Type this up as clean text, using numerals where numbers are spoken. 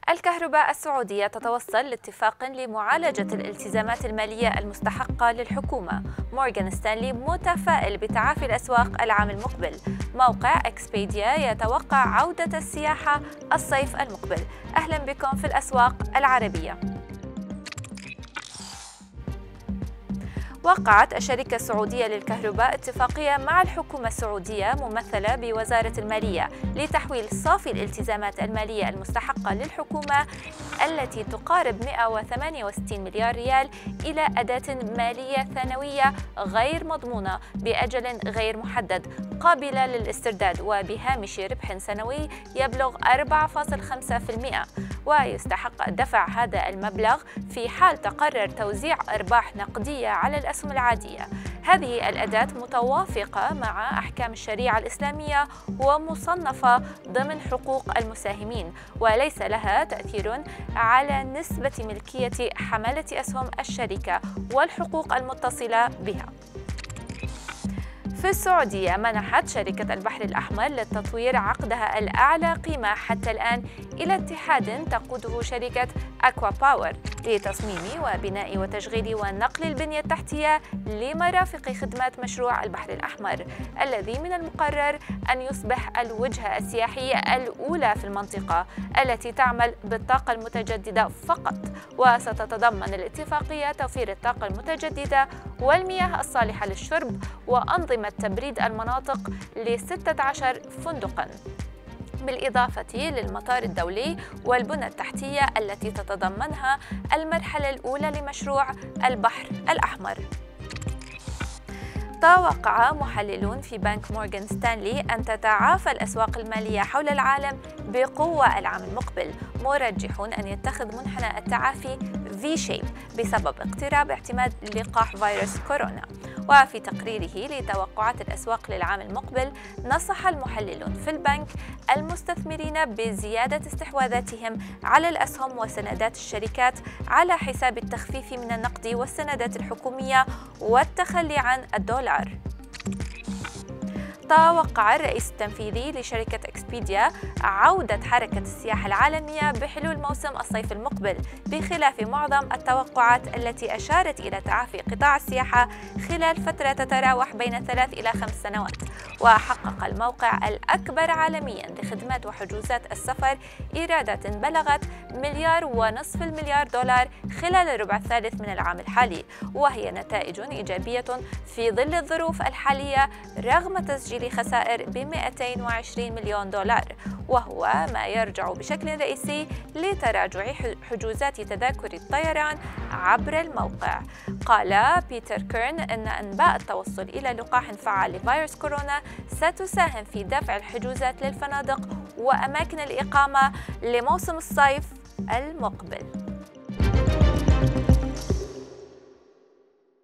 الكهرباء السعودية تتوصل لاتفاق لمعالجة الالتزامات المالية المستحقة للحكومة. مورغان ستانلي متفائل بتعافي الأسواق العام المقبل. موقع إكسبيديا يتوقع عودة السياحة الصيف المقبل. أهلا بكم في الأسواق العربية. وقعت الشركة السعودية للكهرباء اتفاقية مع الحكومة السعودية ممثلة بوزارة المالية لتحويل صافي الالتزامات المالية المستحقة للحكومة التي تقارب 168 مليار ريال إلى أداة مالية ثانوية غير مضمونة بأجل غير محدد قابلة للاسترداد وبهامش ربح سنوي يبلغ 4.5%، ويستحق دفع هذا المبلغ في حال تقرر توزيع أرباح نقدية على الأسهم العادية. هذه الأداة متوافقة مع أحكام الشريعة الإسلامية ومصنفة ضمن حقوق المساهمين، وليس لها تأثير على نسبة ملكية حملة أسهم الشركة والحقوق المتصلة بها. في السعودية منحت شركة البحر الأحمر للتطوير عقدها الأعلى قيمة حتى الآن إلى اتحاد تقوده شركة أكوا باور لتصميم وبناء وتشغيل ونقل البنية التحتية لمرافق خدمات مشروع البحر الأحمر، الذي من المقرر أن يصبح الوجهة السياحية الأولى في المنطقة التي تعمل بالطاقة المتجددة فقط. وستتضمن الاتفاقية توفير الطاقة المتجددة والمياه الصالحة للشرب وأنظمة تبريد المناطق ل16 فندقاً، بالإضافة للمطار الدولي والبنى التحتية التي تتضمنها المرحلة الأولى لمشروع البحر الأحمر. توقع محللون في بنك مورغان ستانلي أن تتعافى الأسواق المالية حول العالم بقوة العام المقبل، مرجحون أن يتخذ منحنى التعافي V-shape بسبب اقتراب اعتماد لقاح فيروس كورونا. وفي تقريره لتوقعات الأسواق للعام المقبل، نصح المحللون في البنك المستثمرين بزيادة استحواذاتهم على الأسهم وسندات الشركات على حساب التخفيف من النقد والسندات الحكومية والتخلي عن الدولار. توقع الرئيس التنفيذي لشركة إكسبيديا عودة حركة السياحة العالمية بحلول موسم الصيف المقبل، بخلاف معظم التوقعات التي أشارت إلى تعافي قطاع السياحة خلال فترة تتراوح بين 3 إلى 5 سنوات. وحقق الموقع الأكبر عالمياً لخدمات وحجوزات السفر إيرادات بلغت 1.5 مليار دولار خلال الربع الثالث من العام الحالي، وهي نتائج إيجابية في ظل الظروف الحالية رغم تسجيل خسائر ب 220 مليون دولار، وهو ما يرجع بشكل رئيسي لتراجع حجوزات تذاكر الطيران عبر الموقع. قال بيتر كيرن أن أنباء التوصل إلى لقاح فعال لفيروس كورونا ستساهم في دفع الحجوزات للفنادق وأماكن الإقامة لموسم الصيف المقبل.